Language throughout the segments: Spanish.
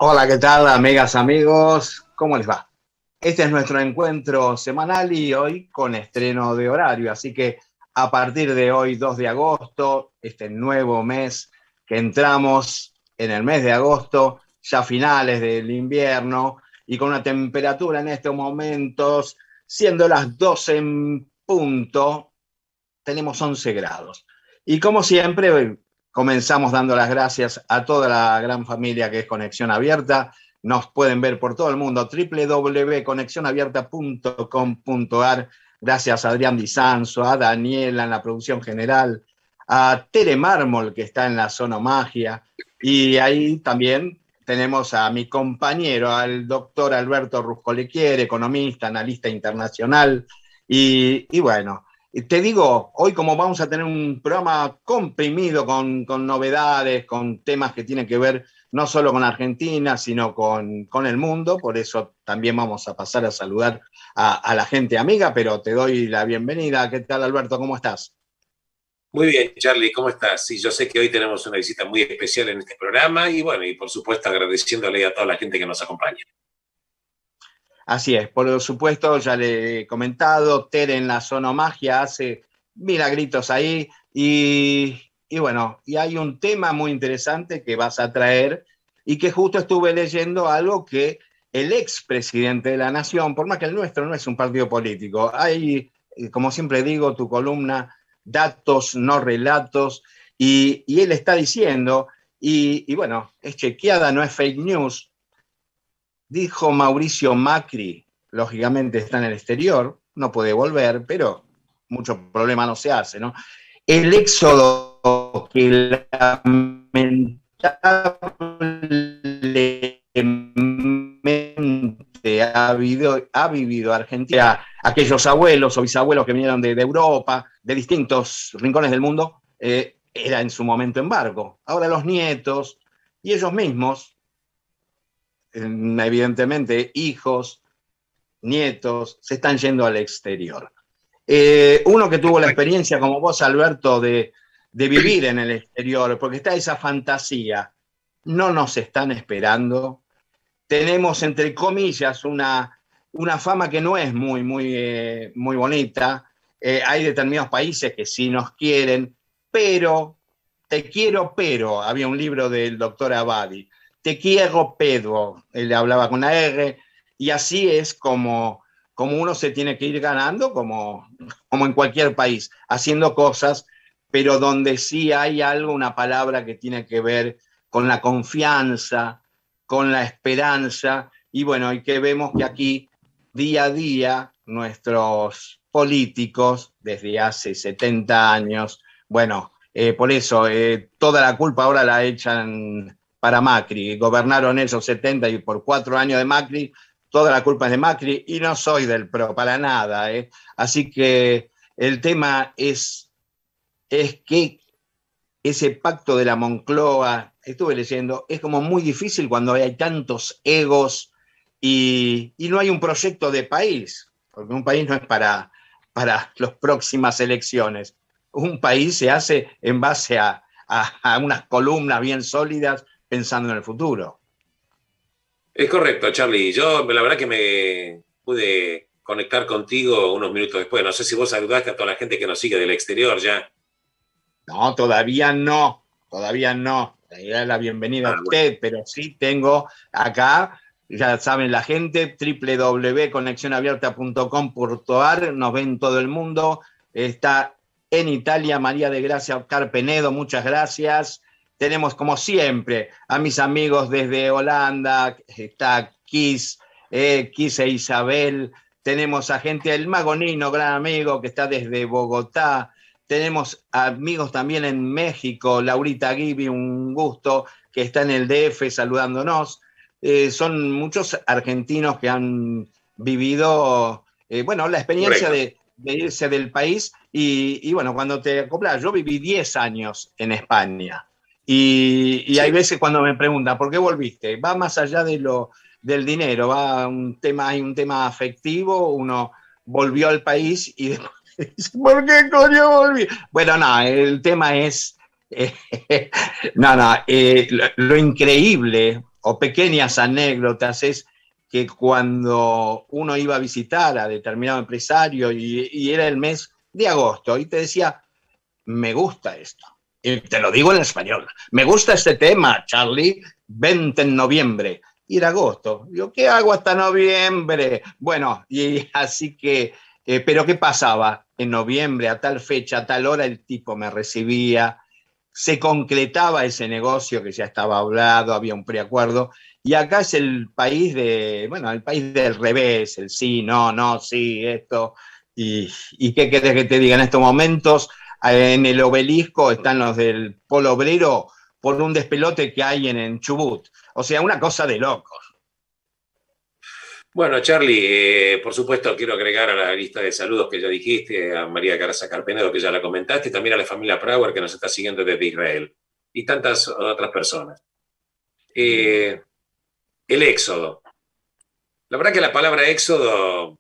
Hola, ¿qué tal, amigas, amigos? ¿Cómo les va? Este es nuestro encuentro semanal y hoy con estreno de horario, así que a partir de hoy, 2 de agosto, este nuevo mes que entramos en el mes de agosto, ya finales del invierno y con una temperatura en estos momentos, siendo las 12 en punto, tenemos 11 grados. Y como siempre, comenzamos dando las gracias a toda la gran familia que es Conexión Abierta. Nos pueden ver por todo el mundo, www.conexionabierta.com.ar. Gracias a Adrián Di Sanso, a Daniela en la producción general, a Tere Mármol, que está en la Zona Magia. Y ahí también tenemos a mi compañero, al doctor Alberto Ruscolequier, economista, analista internacional. Y bueno, te digo, hoy como vamos a tener un programa comprimido con novedades, con temas que tienen que ver no solo con Argentina, sino con el mundo, por eso también vamos a pasar a saludar a la gente amiga, pero te doy la bienvenida. ¿Qué tal, Alberto? ¿Cómo estás? Muy bien, Charlie, ¿cómo estás? Sí, yo sé que hoy tenemos una visita muy especial en este programa y bueno, y por supuesto agradeciéndole a toda la gente que nos acompaña. Así es, por supuesto, ya le he comentado, Tere en la Sonomagia hace milagritos ahí y bueno, y hay un tema muy interesante que vas a traer y que justo estuve leyendo algo que el expresidente de la Nación, por más que el nuestro no es un partido político, hay, como siempre digo, tu columna, datos, no relatos, y él está diciendo, y bueno, es chequeada, no es fake news. Dijo Mauricio Macri, lógicamente está en el exterior, no puede volver, pero mucho problema no se hace, ¿no? El éxodo que lamentablemente ha vivido Argentina, aquellos abuelos o bisabuelos que vinieron de Europa, de distintos rincones del mundo, era en su momento embargo. Ahora los nietos y ellos mismos, evidentemente hijos, nietos, se están yendo al exterior. Uno que tuvo la experiencia, como vos, Alberto, de vivir en el exterior, porque está esa fantasía, no nos están esperando. Tenemos, entre comillas, una fama que no es muy bonita. Hay determinados países que sí nos quieren, pero, te quiero, pero, había un libro del doctor Abadi, te quiero, pero, él hablaba con la R, y así es como uno se tiene que ir ganando, como en cualquier país, haciendo cosas, pero donde sí hay algo, una palabra que tiene que ver con la confianza, con la esperanza, y bueno, y que vemos que aquí, día a día, nuestros políticos, desde hace 70 años, bueno, por eso toda la culpa ahora la echan para Macri. Gobernaron esos 70 y por 4 años de Macri, toda la culpa es de Macri y no soy del PRO, para nada. Así que el tema es que ese pacto de la Moncloa, estuve leyendo, es como muy difícil cuando hay tantos egos y no hay un proyecto de país, porque un país no es para las próximas elecciones. Un país se hace en base a unas columnas bien sólidas pensando en el futuro. Es correcto, Charlie. Yo la verdad que me pude conectar contigo unos minutos después. No sé si vos saludaste a toda la gente que nos sigue del exterior ya. No, todavía no, todavía no. La bienvenida a Bueno. usted, pero sí tengo acá, ya saben la gente, www.conexionabierta.com.ar, nos ven todo el mundo. Está en Italia María de Gracia Oscar Penedo, muchas gracias. Tenemos como siempre a mis amigos desde Holanda, está Kiss e Isabel. Tenemos a gente del Magonino, gran amigo, que está desde Bogotá. Tenemos amigos también en México, Laurita Gibi, un gusto, que está en el DF saludándonos. Son muchos argentinos que han vivido, bueno, la experiencia de irse del país y, bueno, cuando te acoplas, yo viví 10 años en España y hay Sí. veces cuando me preguntan, ¿por qué volviste? Va más allá del dinero, hay un tema afectivo, uno volvió al país y después ¿por qué coño volví? Bueno, no, el tema es, no, lo increíble o pequeñas anécdotas es que cuando uno iba a visitar a determinado empresario y era el mes de agosto y te decía, me gusta esto. Y te lo digo en español. Me gusta este tema, Charlie. Vente en noviembre. Y era agosto. Yo, ¿qué hago hasta noviembre? Bueno, y así que, pero ¿qué pasaba? En noviembre, a tal fecha, a tal hora, el tipo me recibía, se concretaba ese negocio que ya estaba hablado, había un preacuerdo. Y acá es el país el país del revés, el sí, no, no, sí, esto. ¿Y qué querés que te diga en estos momentos? En el obelisco están los del Polo Obrero por un despelote que hay en Chubut. O sea, una cosa de locos. Bueno, Charlie, por supuesto quiero agregar a la lista de saludos que ya dijiste, a María Caraza Carpenedo, que ya la comentaste, y también a la familia Prauer, que nos está siguiendo desde Israel, y tantas otras personas. El éxodo. La verdad que la palabra éxodo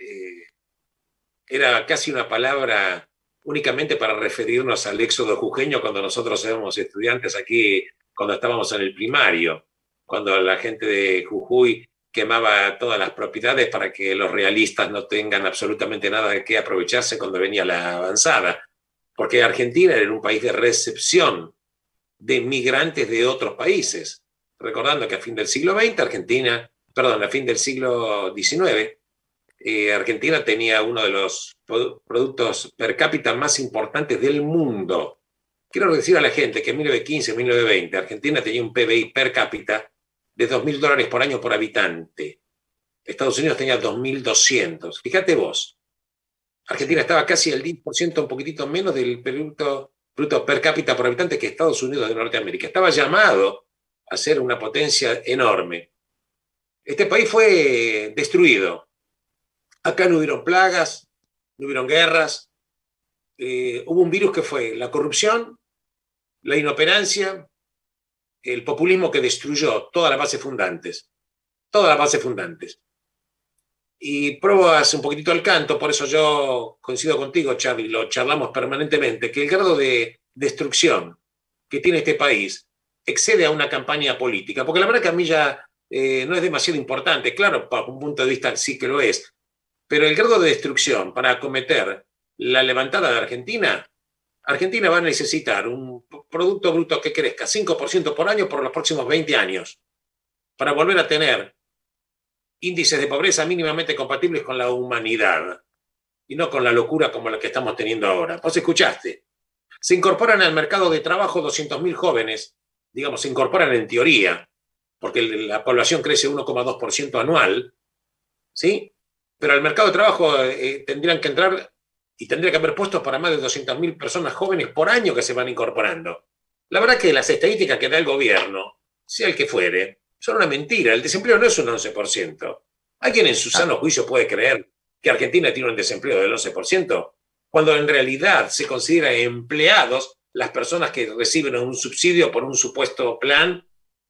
era casi una palabra únicamente para referirnos al éxodo jujeño cuando nosotros éramos estudiantes aquí, cuando estábamos en el primario, cuando la gente de Jujuy quemaba todas las propiedades para que los realistas no tengan absolutamente nada de qué aprovecharse cuando venía la avanzada. Porque Argentina era un país de recepción de migrantes de otros países. Recordando que a fin del siglo XX, a fin del siglo XIX, Argentina tenía uno de los productos per cápita más importantes del mundo. Quiero decir a la gente que en 1915, 1920, Argentina tenía un PBI per cápita de $2.000 por año por habitante. Estados Unidos tenía 2.200. Fíjate vos, Argentina estaba casi al 10%, un poquitito menos del producto per cápita por habitante que Estados Unidos de Norteamérica. Estaba llamado a ser una potencia enorme. Este país fue destruido. Acá no hubieron plagas, no hubieron guerras. Hubo un virus que fue la corrupción, la inoperancia, el populismo que destruyó todas las bases fundantes. Todas las bases fundantes. Y probas un poquitito al canto, por eso yo coincido contigo, Charlie, lo charlamos permanentemente, que el grado de destrucción que tiene este país excede a una campaña política, porque la verdad que a mí ya no es demasiado importante, claro, para un punto de vista sí que lo es, pero el grado de destrucción para acometer la levantada de Argentina, Argentina va a necesitar un Producto Bruto que crezca 5% por año por los próximos 20 años, para volver a tener índices de pobreza mínimamente compatibles con la humanidad y no con la locura como la que estamos teniendo ahora. Vos escuchaste, se incorporan al mercado de trabajo 200.000 jóvenes, digamos, se incorporan en teoría, porque la población crece 1,2% anual, ¿sí? Pero al mercado de trabajo tendrían que entrar y tendría que haber puestos para más de 200.000 personas jóvenes por año que se van incorporando. La verdad que las estadísticas que da el gobierno, sea el que fuere, son una mentira. El desempleo no es un 11%. ¿Hay quien en su sano juicio puede creer que Argentina tiene un desempleo del 11%? Cuando en realidad se considera empleados las personas que reciben un subsidio por un supuesto plan,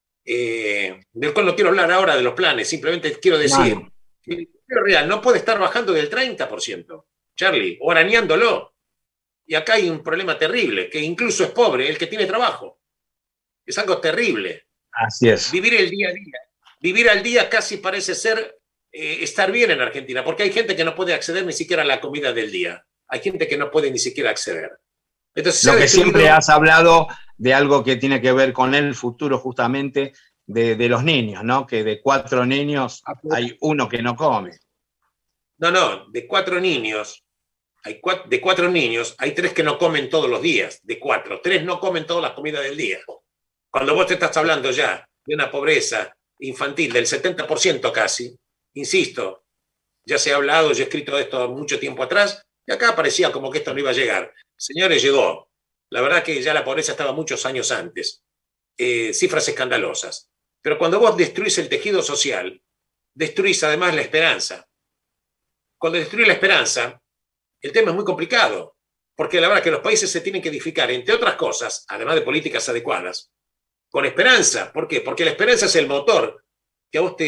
del cual no quiero hablar ahora de los planes, simplemente quiero decir que el desempleo real no puede estar bajando del 30%, Charlie, o arañándolo. Y acá hay un problema terrible, que incluso es pobre el que tiene trabajo. Es algo terrible. Así es. Vivir el día a día. Vivir al día casi parece ser estar bien en Argentina, porque hay gente que no puede acceder ni siquiera a la comida del día. Hay gente que no puede ni siquiera acceder. Entonces, lo que siempre has hablado de algo que tiene que ver con el futuro justamente de los niños, ¿no? Que de 4 niños hay uno que no come. No, de 4 niños, de 4 niños, hay 3 que no comen todos los días, de 4. 3 no comen todas las comidas del día. Cuando vos te estás hablando ya de una pobreza infantil del 70% casi, insisto, ya se ha hablado, yo he escrito de esto mucho tiempo atrás, y acá parecía como que esto no iba a llegar. Señores, llegó. La verdad que ya la pobreza estaba muchos años antes. Cifras escandalosas. Pero cuando vos destruís el tejido social, destruís además la esperanza. Cuando destruís la esperanza, el tema es muy complicado, porque la verdad que los países se tienen que edificar, entre otras cosas, además de políticas adecuadas, con esperanza. ¿Por qué? Porque la esperanza es el motor que a vos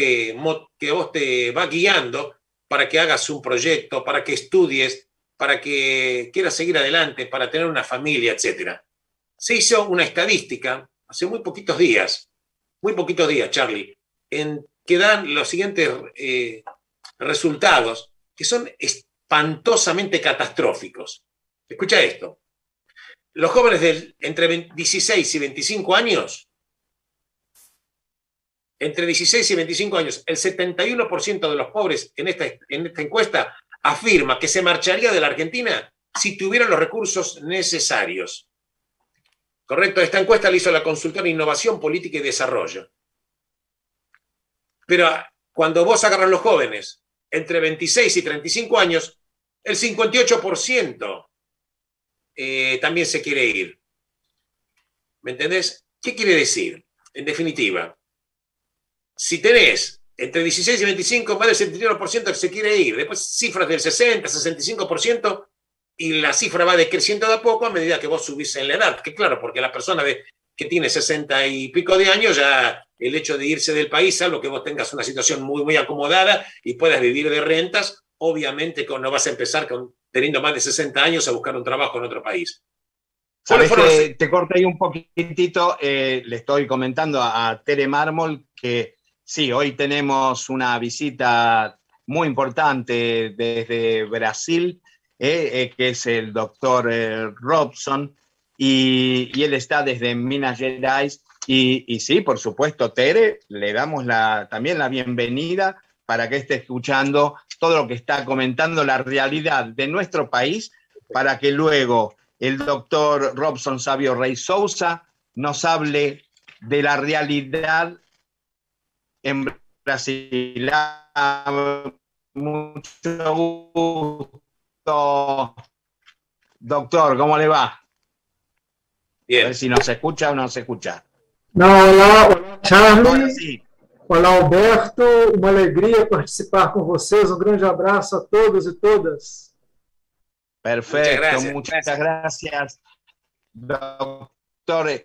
te va guiando para que hagas un proyecto, para que estudies, para que quieras seguir adelante, para tener una familia, etc. Se hizo una estadística hace muy poquitos días muy poquitos días, Charlie, en que dan los siguientes resultados, que son espantosamente catastróficos. Escucha esto. Los jóvenes entre 16 y 25 años, el 71% de los pobres en esta encuesta afirma que se marcharía de la Argentina si tuvieran los recursos necesarios. Correcto, esta encuesta la hizo la consultora Innovación, Política y Desarrollo. Pero cuando vos agarras los jóvenes entre 26 y 35 años, el 58% también se quiere ir. ¿Me entendés? ¿Qué quiere decir? En definitiva, si tenés entre 16 y 25, más del 71% que se quiere ir, después cifras del 60, 65%, y la cifra va decreciendo de a poco a medida que vos subís en la edad. Que claro, porque la persona que tiene 60 y pico de años, ya el hecho de irse del país, salvo que vos tengas una situación muy, muy acomodada y puedas vivir de rentas, obviamente no vas a empezar teniendo más de 60 años a buscar un trabajo en otro país. ¿Sabes que te corté ahí un poquitito? Le estoy comentando a Tere Mármol que sí, hoy tenemos una visita muy importante desde Brasil, que es el doctor Robson, y él está desde Minas Gerais. Y sí, por supuesto, Tere, le damos también la bienvenida para que esté escuchando todo lo que está comentando, la realidad de nuestro país, para que luego el doctor Robson Sabio Rey Sousa nos hable de la realidad en Brasil. Mucho gusto, doctor, ¿cómo le va? Bien. A ver si nos escucha o no se escucha. Não, olá Charlie. Ahora sí. Olá, Alberto. Uma alegria participar com vocês. Um grande abraço a todos e todas. Perfecto, muchas gracias, doctor.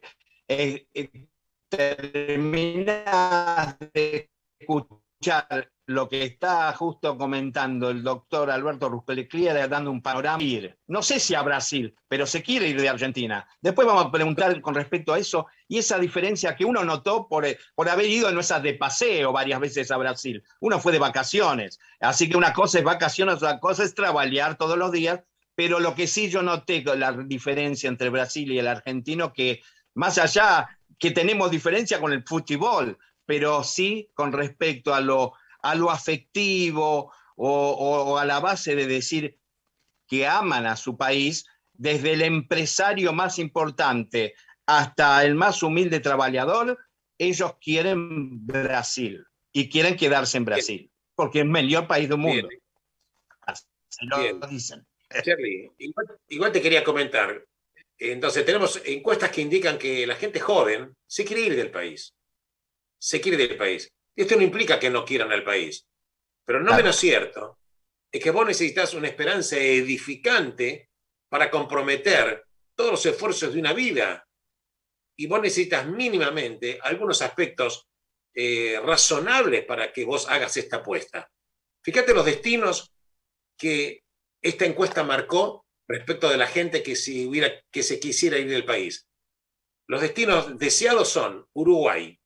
Terminas de escuchar lo que está justo comentando el doctor Alberto Ruscaliera, dando un panorama. No sé si a Brasil, pero se quiere ir de Argentina. Después vamos a preguntar con respecto a eso y esa diferencia que uno notó por haber ido en esas de paseo varias veces a Brasil. Uno fue de vacaciones, así que una cosa es vacaciones, otra cosa es trabajar todos los días, pero lo que sí yo noté, la diferencia entre Brasil y el argentino, que más allá que tenemos diferencia con el fútbol, pero sí con respecto a lo afectivo o a la base de decir que aman a su país, desde el empresario más importante hasta el más humilde trabajador, ellos quieren Brasil y quieren quedarse en Brasil, porque es el mejor país del mundo. Así lo dicen. Charlie, igual te quería comentar. Entonces, tenemos encuestas que indican que la gente joven se quiere ir del país. Se quiere ir del país. Esto no implica que no quieran al país. Pero no menos cierto es que vos necesitas una esperanza edificante para comprometer todos los esfuerzos de una vida. Y vos necesitas mínimamente algunos aspectos razonables para que vos hagas esta apuesta. Fíjate los destinos que esta encuesta marcó respecto de la gente que se quisiera ir del país. Los destinos deseados son Uruguay,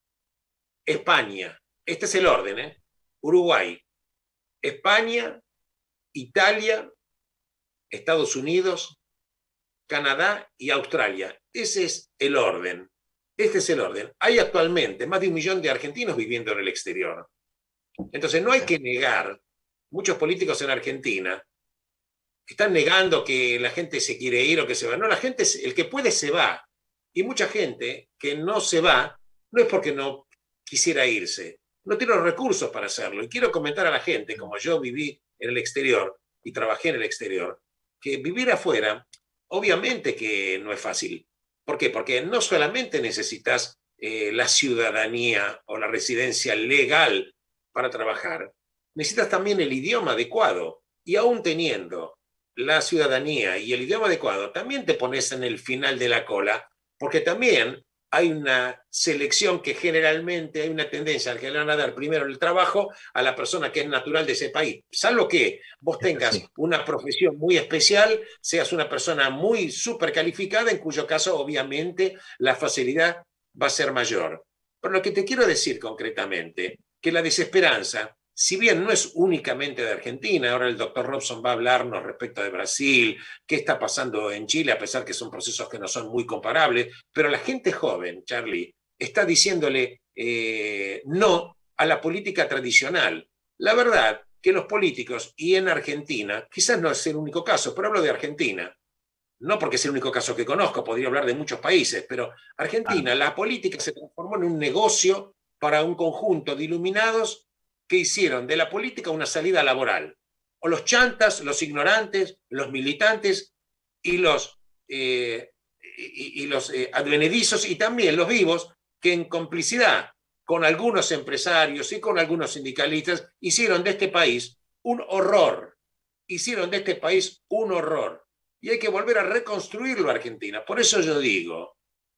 España, este es el orden, Uruguay, España, Italia, Estados Unidos, Canadá y Australia. Ese es el orden. Este es el orden. Hay actualmente más de 1 millón de argentinos viviendo en el exterior. Entonces no hay que negar, muchos políticos en Argentina están negando que la gente se quiere ir o que se va. No, la gente, el que puede se va. Y mucha gente que no se va, no es porque no quisiera irse, no tiene los recursos para hacerlo. Y quiero comentar a la gente, como yo viví en el exterior y trabajé en el exterior, que vivir afuera, obviamente que no es fácil. ¿Por qué? Porque no solamente necesitas la ciudadanía o la residencia legal para trabajar, necesitas también el idioma adecuado. Y aún teniendo la ciudadanía y el idioma adecuado, también te pones en el final de la cola, porque también hay una selección que generalmente hay una tendencia al que le van a dar primero el trabajo a la persona que es natural de ese país. Salvo que vos tengas una profesión muy especial, seas una persona muy súper calificada, en cuyo caso obviamente la facilidad va a ser mayor. Pero lo que te quiero decir concretamente, que la desesperanza, si bien no es únicamente de Argentina, ahora el doctor Robson va a hablarnos respecto de Brasil, qué está pasando en Chile, a pesar que son procesos que no son muy comparables, pero la gente joven, Charlie, está diciéndole no a la política tradicional. La verdad que los políticos, y en Argentina, quizás no es el único caso, pero hablo de Argentina, no porque es el único caso que conozco, podría hablar de muchos países, pero Argentina, la política se transformó en un negocio para un conjunto de iluminados que hicieron de la política una salida laboral. O los chantas, los ignorantes, los militantes y los advenedizos y también los vivos que en complicidad con algunos empresarios y con algunos sindicalistas hicieron de este país un horror. Hicieron de este país un horror. Y hay que volver a reconstruirlo Argentina. Por eso yo digo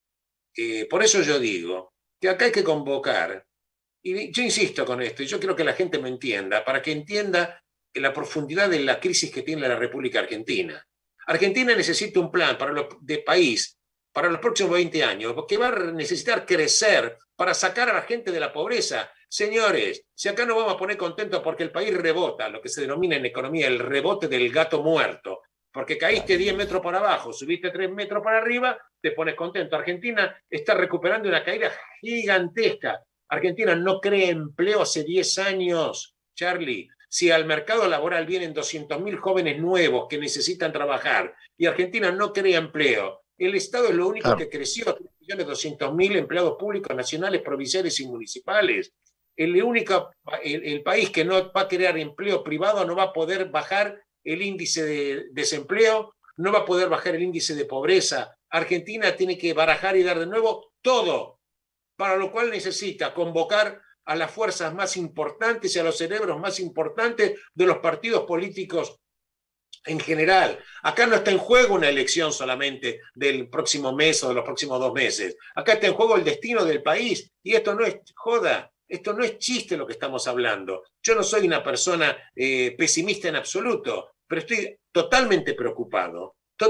que acá hay que convocar, y yo insisto con esto, y yo quiero que la gente me entienda, para que entienda la profundidad de la crisis que tiene la República Argentina. Argentina necesita un plan de país para los próximos 20 años, que va a necesitar crecer para sacar a la gente de la pobreza. Señores, si acá nos vamos a poner contentos porque el país rebota, lo que se denomina en economía el rebote del gato muerto, porque caíste 10 metros para abajo, subiste 3 metros para arriba, te pones contento. Argentina está recuperando una caída gigantesca. Argentina no crea empleo hace 10 años, Charlie. Si al mercado laboral vienen 200.000 jóvenes nuevos que necesitan trabajar y Argentina no crea empleo, el Estado es lo único que creció, 3.200.000 empleados públicos nacionales, provinciales y municipales. El país que no va a crear empleo privado no va a poder bajar el índice de desempleo, no va a poder bajar el índice de pobreza. Argentina tiene que barajar y dar de nuevo todo, para lo cual necesita convocar a las fuerzas más importantes y a los cerebros más importantes de los partidos políticos en general. Acá no está en juego una elección solamente del próximo mes o de los próximos 2 meses. Acá está en juego el destino del país y esto no es joda. Esto no es chiste lo que estamos hablando. Yo no soy una persona pesimista en absoluto, pero estoy totalmente preocupado,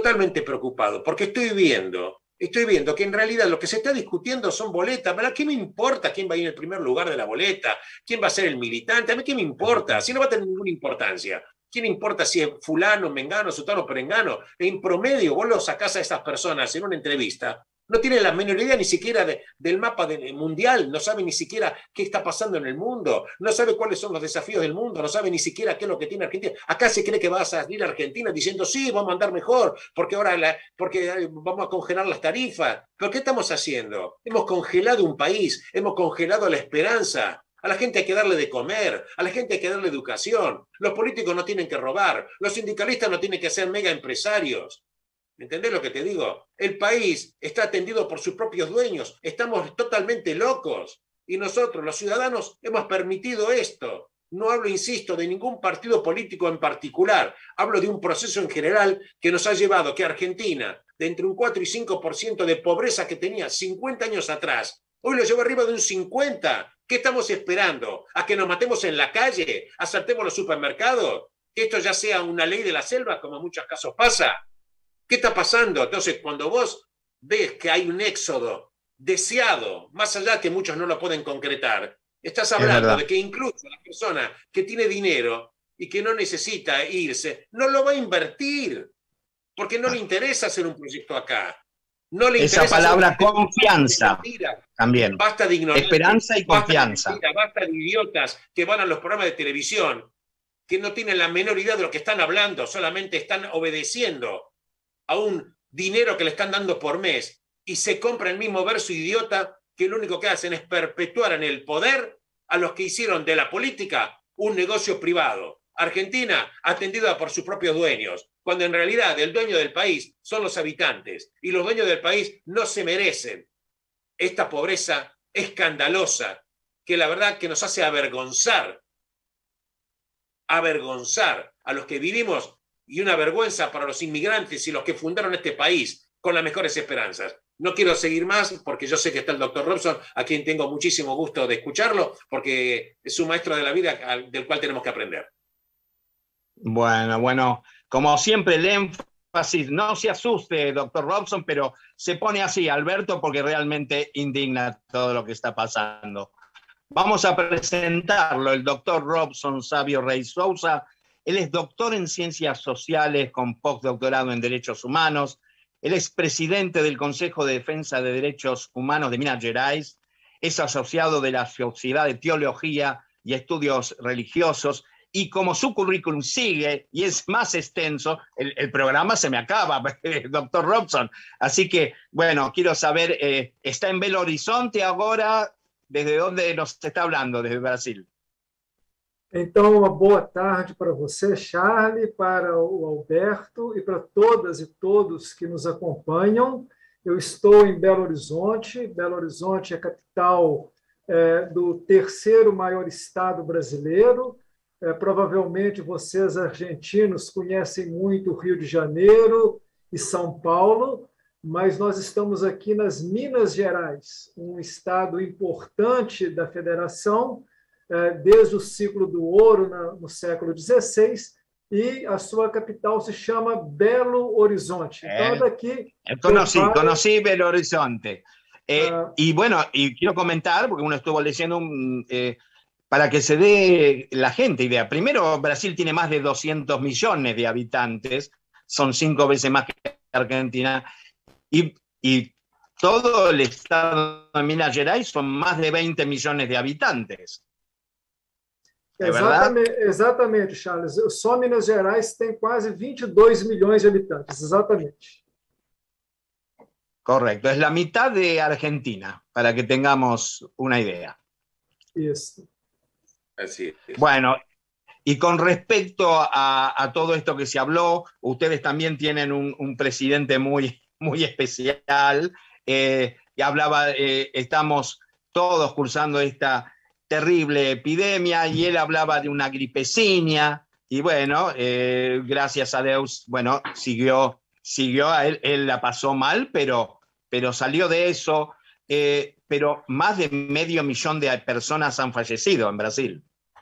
porque estoy viendo que en realidad lo que se está discutiendo son boletas. ¿Para qué me importa quién va a ir en el primer lugar de la boleta? ¿Quién va a ser el militante? ¿A mí qué me importa? Si no va a tener ninguna importancia. ¿Quién importa si es fulano, mengano, sutano, perengano? En promedio, vos lo sacás a esas personas en una entrevista, no tienen la menor idea ni siquiera del mapa mundial, no sabe ni siquiera qué está pasando en el mundo, no sabe cuáles son los desafíos del mundo, no sabe ni siquiera qué es lo que tiene Argentina. Acá se cree que va a salir a Argentina diciendo, sí, vamos a andar mejor, porque vamos a congelar las tarifas. ¿Pero qué estamos haciendo? Hemos congelado un país, hemos congelado la esperanza. A la gente hay que darle de comer, a la gente hay que darle educación. Los políticos no tienen que robar, los sindicalistas no tienen que ser mega empresarios. ¿Entendés lo que te digo? El país está atendido por sus propios dueños. Estamos totalmente locos. Y nosotros, los ciudadanos, hemos permitido esto. No hablo, insisto, de ningún partido político en particular. Hablo de un proceso en general que nos ha llevado que Argentina, de entre un 4 y 5% de pobreza que tenía 50 años atrás, hoy lo lleva arriba de un 50%. ¿Qué estamos esperando? ¿A que nos matemos en la calle? ¿Asaltemos los supermercados? ¿Que esto ya sea una ley de la selva, como en muchos casos pasa? ¿Qué está pasando? Entonces, cuando vos ves que hay un éxodo deseado, más allá que muchos no lo pueden concretar, estás hablando de que incluso la persona que tiene dinero y que no necesita irse, no lo va a invertir, porque no le interesa hacer un proyecto acá. No le Esa palabra confianza también. Basta de ignorancia. Esperanza y confianza. Basta de idiotas que van a los programas de televisión, que no tienen la menor idea de lo que están hablando, solamente están obedeciendo a un dinero que le están dando por mes y se compra el mismo verso idiota que lo único que hacen es perpetuar en el poder a los que hicieron de la política un negocio privado. Argentina atendida por sus propios dueños, cuando en realidad el dueño del país son los habitantes y los dueños del país no se merecen esta pobreza escandalosa que la verdad que nos hace avergonzar a los que vivimos y una vergüenza para los inmigrantes y los que fundaron este país con las mejores esperanzas. No quiero seguir más porque yo sé que está el doctor Robson, a quien tengo muchísimo gusto de escucharlo, porque es un maestro de la vida del cual tenemos que aprender. Bueno, como siempre el énfasis así. No se asuste, doctor Robson, pero se pone así, Alberto, porque realmente indigna todo lo que está pasando. Vamos a presentarlo, el doctor Robson Savio Rey Sousa. Él es doctor en Ciencias Sociales con postdoctorado en Derechos Humanos. Él es presidente del Consejo de Defensa de Derechos Humanos de Minas Gerais. Es asociado de la Sociedad de Teología y Estudios Religiosos. Y como su currículum sigue y es más extenso, el programa se me acaba, doctor Robson. Así que, bueno, quiero saber, ¿está en Belo Horizonte ahora? ¿Desde dónde nos está hablando? Desde Brasil. Então, uma boa tarde para você, Charlie, para o Alberto e para todas e todos que nos acompanham. Eu estou em Belo Horizonte. Belo Horizonte é a capital do terceiro maior estado brasileiro. Provavelmente vocês, argentinos, conhecem muito o Rio de Janeiro e São Paulo, mas nós estamos aqui nas Minas Gerais, um estado importante da federação, desde o ciclo do ouro no século XVI, e a sua capital se chama Belo Horizonte. Então, daqui... Conocí Belo Horizonte. Y bueno, y quiero comentar, porque uno estuvo leyendo, para que se dé la gente idea. Primero, Brasil tiene más de 200 millones de habitantes, son 5 veces más que Argentina, y todo el estado de Minas Gerais son más de 20 millones de habitantes. Exatamente, Charles. Só Minas Gerais tem quase 22 milhões de habitantes, exatamente. Correcto, es la mitad de Argentina, para que tengamos una idea. Isso. Así es. Bueno, y con respecto a todo esto que se habló, ustedes también tienen un presidente muy, muy especial, y hablaba, estamos todos cursando esta terrible epidemia, y él hablaba de una gripecina, y bueno, gracias a Dios, bueno, siguió él la pasó mal, pero salió de eso, pero más de 500.000 de personas han fallecido en Brasil.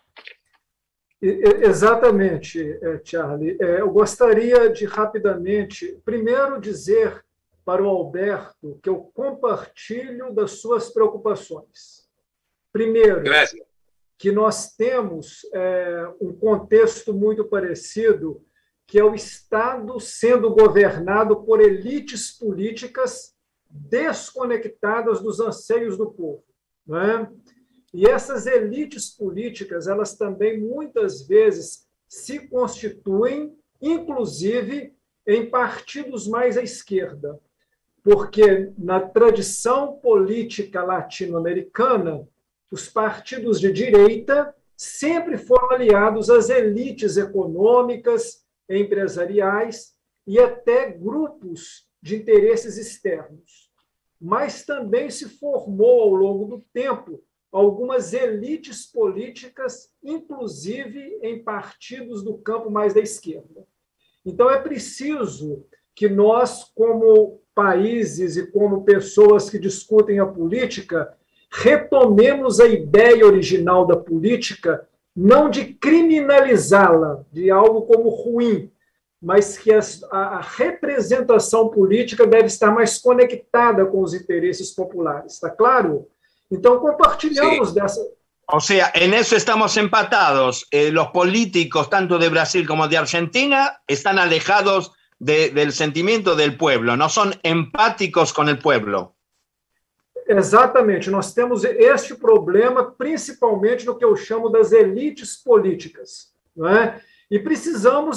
Exatamente, Charlie. Eu gostaria de rapidamente, primeiro, dizer para o Alberto que eu compartilho das suas preocupações. Primeiro, que nós temos um contexto muito parecido, que é o Estado sendo governado por elites políticas desconectadas dos anseios do povo, não é? E essas elites políticas, elas também muitas vezes se constituem, inclusive, em partidos mais à esquerda, porque na tradição política latino-americana, os partidos de direita sempre foram aliados às elites econômicas, empresariais e até grupos de interesses externos. Mas também se formou, ao longo do tempo, algumas elites políticas, inclusive em partidos do campo mais da esquerda. Então, é preciso que nós, como países e como pessoas que discutem a política, retomemos a ideia original da política, não de criminalizá-la, de algo como ruim, mas que a representação política deve estar mais conectada com os interesses populares. Está claro? Então, compartilhamos dessa... O sea, en eso estamos empatados. Los políticos, tanto de Brasil como de Argentina, están alejados del sentimiento del pueblo, no son empáticos con el pueblo. Exatamente. Nós temos este problema, principalmente no que eu chamo das elites políticas, não é? E precisamos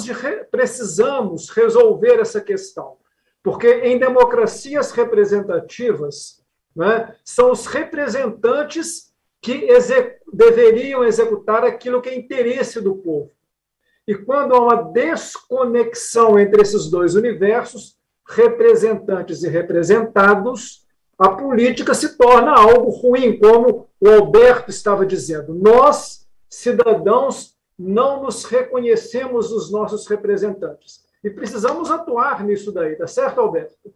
resolver essa questão, porque em democracias representativas, né, são os representantes que deveriam executar aquilo que é interesse do povo. E quando há uma desconexão entre esses dois universos, representantes e representados, a política se torna algo ruim, como o Alberto estava dizendo. Nós, cidadãos, não nos reconhecemos os nossos representantes. E precisamos atuar nisso daí, tá certo, Alberto?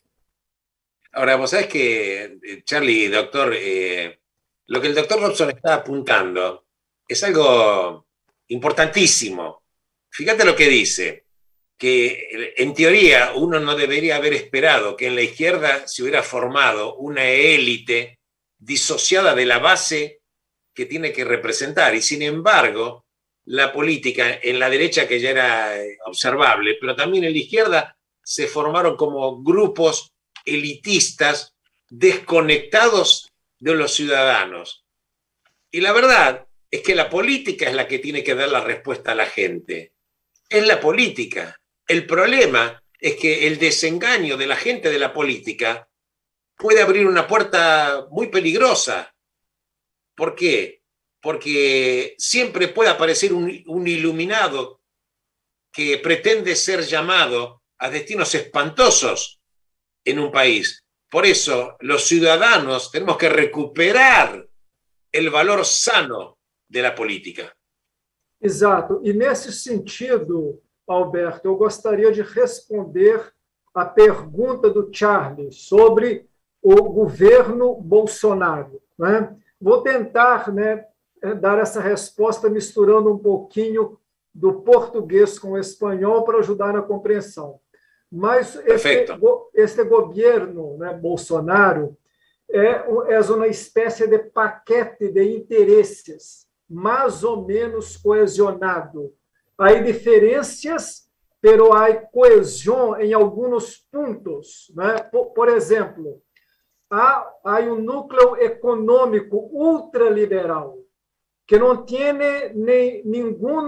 Ahora, vos sabés que, Charlie, doctor, lo que el doctor Robson está apuntando es algo importantísimo. Fíjate lo que dice. que en teoría uno no debería haber esperado que en la izquierda se hubiera formado una élite disociada de la base que tiene que representar. Y sin embargo, la política en la derecha, que ya era observable, pero también en la izquierda, se formaron como grupos elitistas desconectados de los ciudadanos. Y la verdad es que la política es la que tiene que dar la respuesta a la gente. Es la política. El problema es que el desengaño de la gente de la política puede abrir una puerta muy peligrosa. ¿Por qué? Porque siempre puede aparecer un iluminado que pretende ser llamado a destinos espantosos en un país. Por eso, los ciudadanos tenemos que recuperar el valor sano de la política. Exato. E nesse sentido, Alberto, eu gostaria de responder a pergunta do Charlie sobre o governo Bolsonaro, né? Vou tentar, né, dar essa resposta misturando um pouquinho do português com o espanhol para ajudar na compreensão. Mas este governo, né, Bolsonaro é uma espécie de paquete de interesses mais ou menos coesionado. Há diferenças, pero há coesão em alguns pontos, né? Por exemplo, há núcleo econômico ultraliberal que não tem nenhum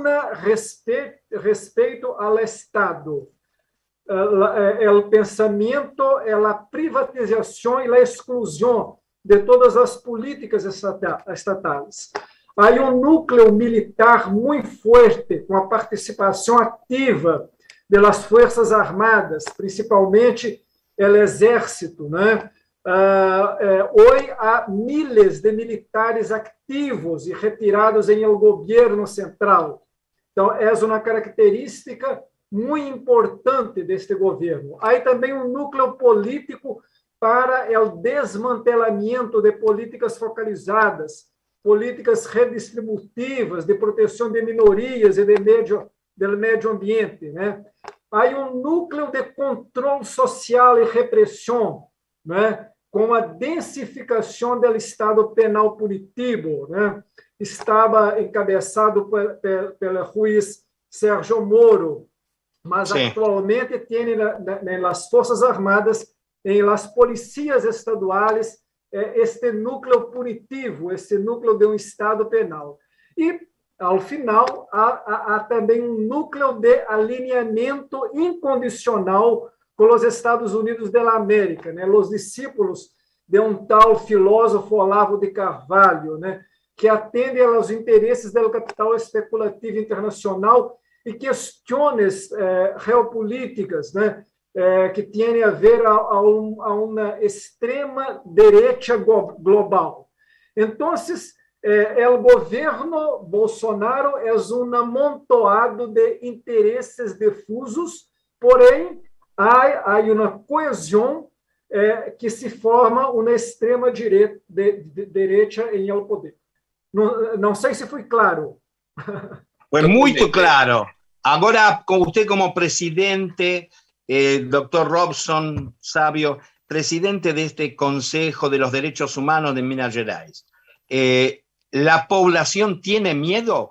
respeito ao Estado. O pensamento é a privatização e a exclusão de todas as políticas estatais. Há núcleo militar muito forte, com a participação ativa das Forças Armadas, principalmente o Exército, né? Hoje há milhares de militares ativos e retirados em el governo central. Então, é uma característica muito importante deste governo. Há também núcleo político para o desmantelamento de políticas focalizadas, políticas redistributivas, de proteção de minorias e do meio ambiente, né? Há núcleo de controle social e repressão, né? Com a densificação do Estado penal punitivo, né? Estava encabeçado pelo juiz Sérgio Moro, mas sim, atualmente tem nas Forças Armadas, em las polícias estaduais, este núcleo punitivo, este núcleo de um Estado penal. E, ao final, há também núcleo de alinhamento incondicional com os Estados Unidos da América, né? Os discípulos de tal filósofo Olavo de Carvalho, né? Que atende aos interesses do capital especulativo internacional e questões geopolíticas, né? Que têm a ver a uma extrema direita global. Então, o governo Bolsonaro é um amontoado de interesses difusos, porém, há uma coesão que se forma uma extrema direita em el poder. Não sei se foi claro. Foi muito claro. Agora, com você como presidente, doctor Robson Sabio, presidente de este Consejo de los Derechos Humanos de Minas Gerais, ¿la población tiene miedo?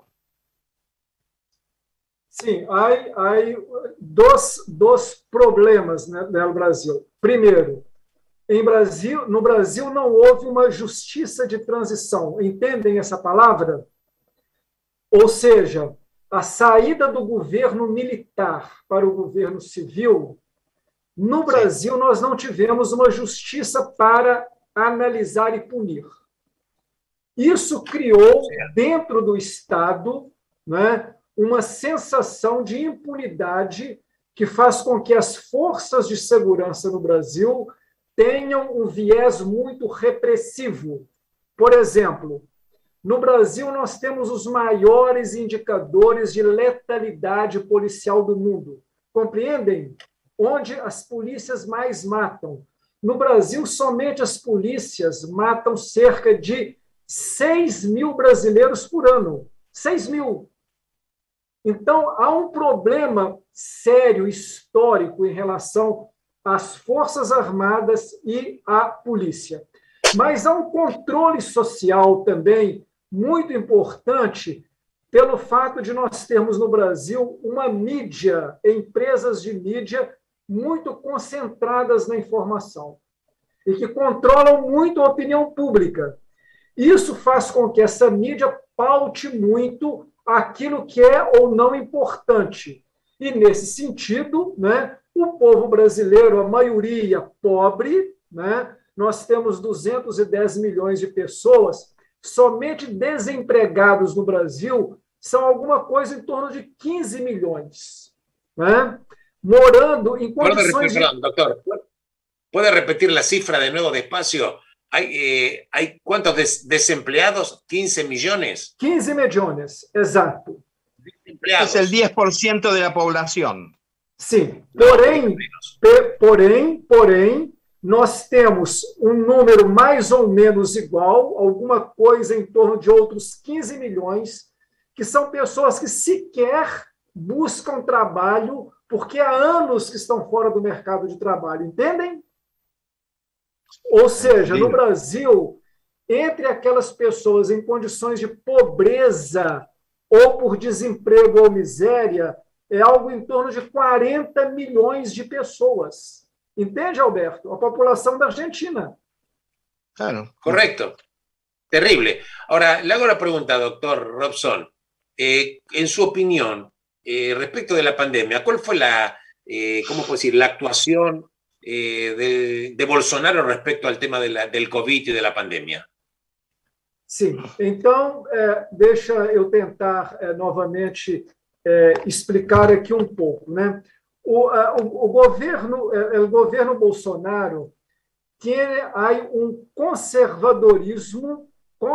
Sim, há dois problemas, né, no Brasil. Primeiro, no Brasil não houve uma justiça de transição. Entendem essa palavra? Ou seja, a saída do governo militar para o governo civil, no Brasil nós não tivemos uma justiça para analisar e punir. Isso criou, dentro do Estado, né, uma sensação de impunidade que faz com que as forças de segurança no Brasil tenham um viés muito repressivo. Por exemplo, no Brasil nós temos os maiores indicadores de letalidade policial do mundo. Compreendem? Onde as polícias mais matam. No Brasil, somente as polícias matam cerca de 6 mil brasileiros por ano. 6 mil. Então, há um problema sério, histórico, em relação às Forças Armadas e à polícia. Mas há um controle social também muito importante pelo fato de nós termos no Brasil uma mídia, empresas de mídia muito concentradas na informação e que controlam muito a opinião pública. Isso faz com que essa mídia paute muito aquilo que é ou não importante. E, nesse sentido, né, o povo brasileiro, a maioria pobre, né, nós temos 210 milhões de pessoas, somente desempregados no Brasil são alguma coisa em torno de 15 milhões, né, morando em condições de... Perdón, doctor, ¿puede repetir la cifra de nuevo despacio? ¿Hay cuántos desempleados? 15 millones. 15 millones, exato. Es el 10% de la población. Sim, porém, nós temos um número mais ou menos igual, alguma coisa em torno de outros 15 milhões, que são pessoas que sequer buscam trabalho, porque há anos que estão fora do mercado de trabalho, entendem? Ou seja, no Brasil, entre aquelas pessoas em condições de pobreza ou por desemprego ou miséria, é algo em torno de 40 milhões de pessoas. Entende, Alberto? A população da Argentina. Claro. Correcto. Terrible. Ahora, le hago la pregunta, doctor Robson. En su opinión, respecto de la pandemia, ¿cuál fue la, cómo puedo decir, la actuación de Bolsonaro respecto al tema del COVID e da pandemia? Sim, então, deixa eu tentar novamente explicar aqui um pouco, né? O governo Bolsonaro tem um conservadorismo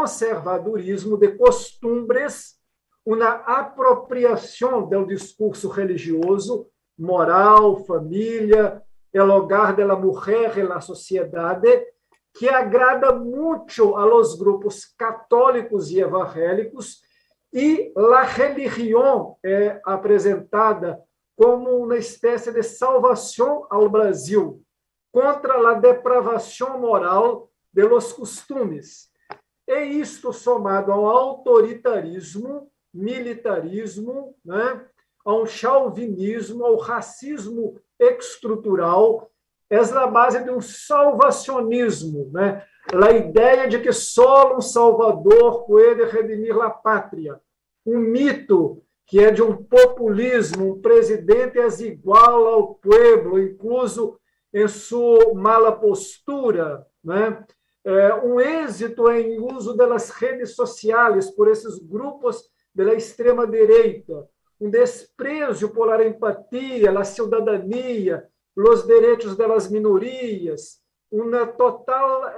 de costumbres, uma apropriação do discurso religioso, moral, família, el hogar de la mujer en la sociedad, que agrada mucho a los grupos católicos y evangélicos, y la religión é apresentada como uma espécie de salvação ao Brasil contra a depravação moral de los costumes. E isto somado ao autoritarismo, militarismo, né, a um chauvinismo, ao racismo estrutural, é a base de um salvacionismo, né? A ideia de que só um salvador pode redimir a pátria. Um mito que é de um populismo, um presidente é igual ao povo, incluso em sua mala postura, né? Um êxito em uso das redes sociais por esses grupos da extrema-direita, um desprezo por a empatia, a cidadania, os direitos das minorias, um total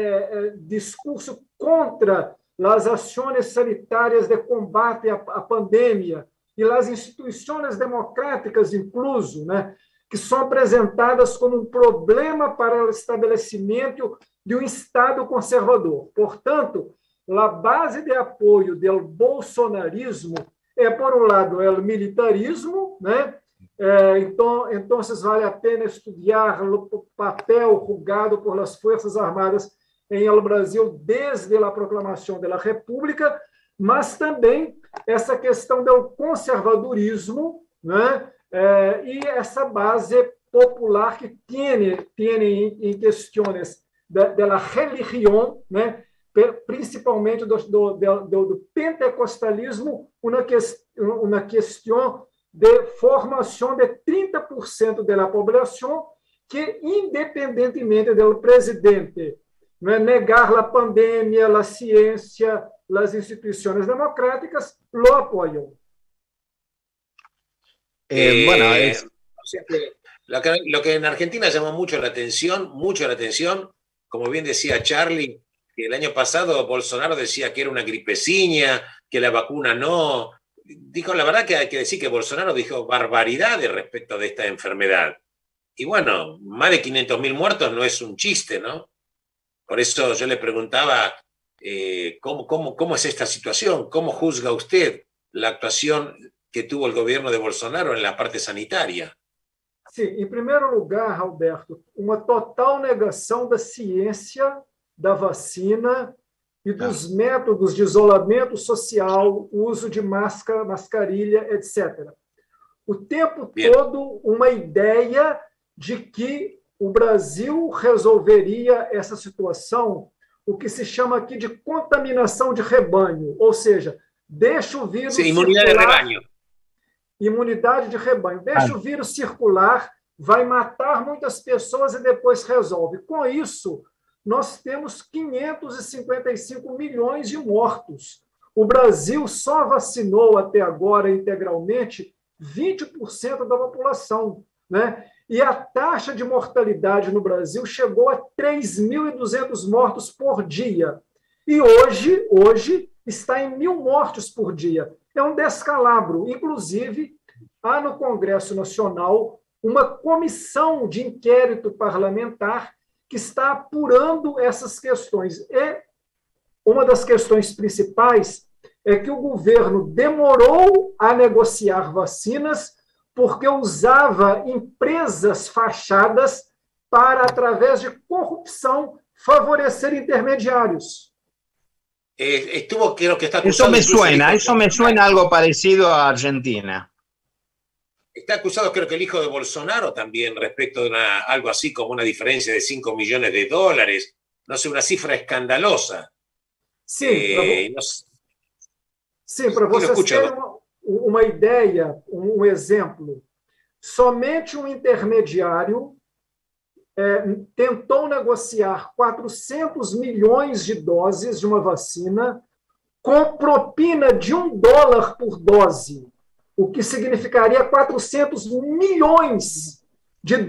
discurso contra as ações sanitárias de combate à pandemia e as instituições democráticas, incluso, né, que são apresentadas como um problema para o estabelecimento de um Estado conservador. Portanto, a base de apoio do bolsonarismo por um lado, o militarismo, né? Então, vale a pena estudar o papel jogado por las Forças Armadas em el Brasil desde a proclamação da República, mas também essa questão do conservadorismo, né? E essa base popular que tem em questões da religião, né? Principalmente do pentecostalismo, uma questão de formação de 30% da população que, independentemente do presidente, negar a pandemia, a ciência, as instituições democráticas, lo apoiam. Lo que en Argentina llamó mucho la atención, como bien decía Charlie, que el año pasado Bolsonaro decía que era una gripeciña, que la vacuna no. Dijo, la verdad que hay que decir que Bolsonaro dijo barbaridades respecto de esta enfermedad. Y bueno, más de 500.000 muertos no es un chiste, ¿no? Por eso yo le preguntaba ¿cómo es esta situación? ¿Cómo juzga usted la actuación que tuvo el gobierno de Bolsonaro en la parte sanitaria. Sim, em primeiro lugar, Alberto, uma total negação da ciência da vacina e dos métodos de isolamento social, uso de máscara, mascarilha, etc. O tempo todo uma ideia de que o Brasil resolveria essa situação, o que se chama aqui de contaminação de rebanho, ou seja, deixa o vírus imunidade de rebanho. Imunidade de rebanho. Deixa o vírus circular, vai matar muitas pessoas e depois resolve. Com isso, nós temos 555 milhões de mortos. O Brasil só vacinou até agora integralmente 20% da população, né? E a taxa de mortalidade no Brasil chegou a 3.200 mortos por dia. E hoje está em 1.000 mortos por dia. É um descalabro. Inclusive, há no Congresso Nacional uma comissão de inquérito parlamentar que está apurando essas questões. E uma das questões principais é que o governo demorou a negociar vacinas porque usava empresas fachadas para, através de corrupção, favorecer intermediários. Creo que está acusado. Eso me suena algo parecido a Argentina. Está acusado, creo que el hijo de Bolsonaro también, respecto de algo así como una diferencia de $5 millones. No sé, una cifra escandalosa. Sim, para vocês terem uma ideia, um exemplo. Somente um intermediário tentou negociar 400 milhões de doses de uma vacina com propina de $1 por dose, o que significaria 400 milhões de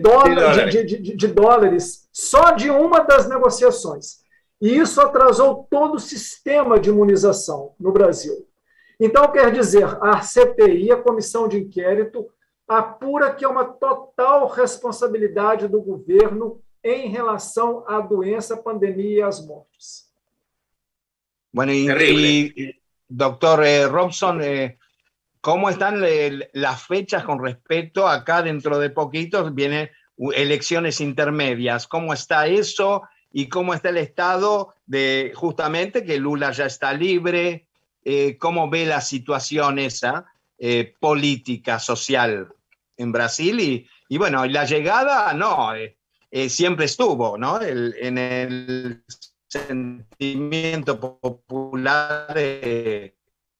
dólares só de uma das negociações. E isso atrasou todo o sistema de imunização no Brasil. Então, quer dizer, a CPI, a Comissão de Inquérito, apura que é uma total responsabilidade do governo em relação à doença, à pandemia e às mortes. Bueno, y doctor Robson, ¿cómo están las fechas con respecto acá dentro de poquitos? Vienen elecciones intermedias. ¿Cómo está eso? ¿Y cómo está el estado de justamente que Lula ya está libre? ¿Cómo ve la situación esa política, social en Brasil? Y bueno, la llegada, no, siempre estuvo, ¿no? En el sentimiento popular de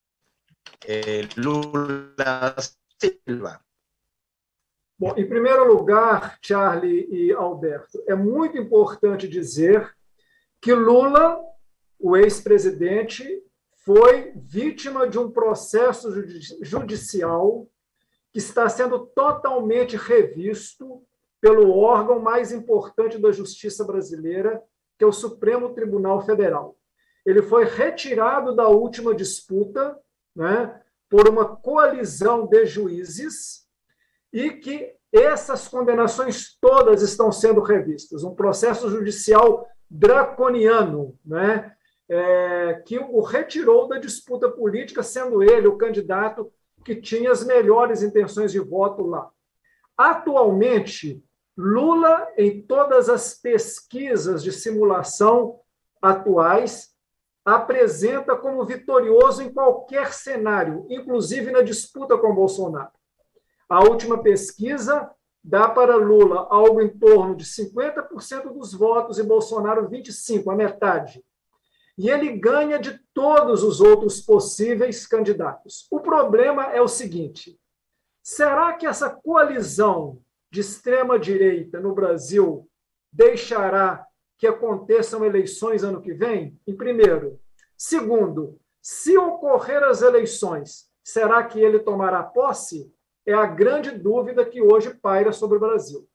Lula Silva. Bom, em primeiro lugar, Charlie e Alberto, é muito importante dizer que Lula, o ex-presidente, foi vítima de um processo judicial que está sendo totalmente revisto pelo órgão mais importante da justiça brasileira, que é o Supremo Tribunal Federal. Ele foi retirado da última disputa, né, por uma coalizão de juízes e que essas condenações todas estão sendo revistas. Um processo judicial draconiano, né, que o retirou da disputa política, sendo ele o candidato que tinha as melhores intenções de voto lá. Atualmente, Lula, em todas as pesquisas de simulação atuais, apresenta como vitorioso em qualquer cenário, inclusive na disputa com Bolsonaro. A última pesquisa dá para Lula algo em torno de 50% dos votos e Bolsonaro 25%, a metade. E ele ganha de todos os outros possíveis candidatos. O problema é o seguinte: será que essa coalizão de extrema-direita no Brasil deixará que aconteçam eleições ano que vem? Em primeiro. Segundo, se ocorrer as eleições, será que ele tomará posse? É a grande dúvida que hoje paira sobre o Brasil.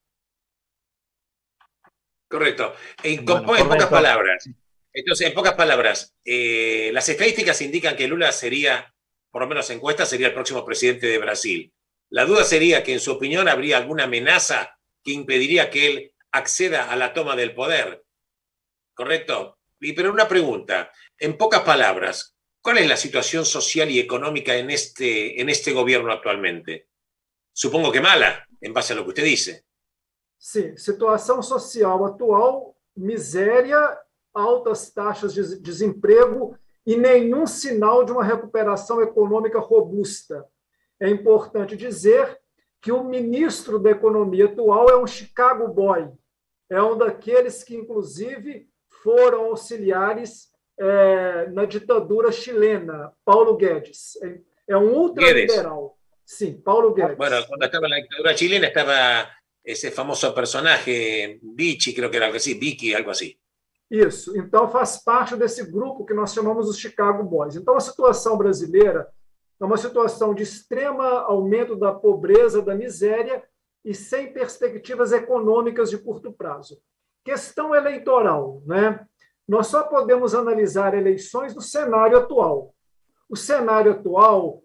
Correcto. En pocas palabras, entonces, en pocas palabras, las estadísticas indican que Lula sería, por lo menos encuestas, sería el próximo presidente de Brasil. La duda sería que, en su opinión, habría alguna amenaza que impediría que él acceda a la toma del poder. ¿Correcto? Pero una pregunta, en pocas palabras, ¿Cuál es la situación social y económica en este gobierno actualmente? Supongo que mala, en base a lo que usted dice. Sim, situação social atual, miséria, altas taxas de desemprego e nenhum sinal de uma recuperação econômica robusta. É importante dizer que o ministro da Economia atual é um Chicago Boy, é um daqueles que, inclusive, foram auxiliares na ditadura chilena, Paulo Guedes. É um ultraliberal. Sim, Paulo Guedes. Bueno, cuando estaba en la dictadura chilena estaba esse famoso personagem, Vichy, creo que era algo assim, Vicky, algo assim. Isso. Então, faz parte desse grupo que nós chamamos os Chicago Boys. Então, a situação brasileira é uma situação de extremo aumento da pobreza, da miséria e sem perspectivas econômicas de curto prazo. Questão eleitoral, né? Nós só podemos analisar eleições no cenário atual. O cenário atual,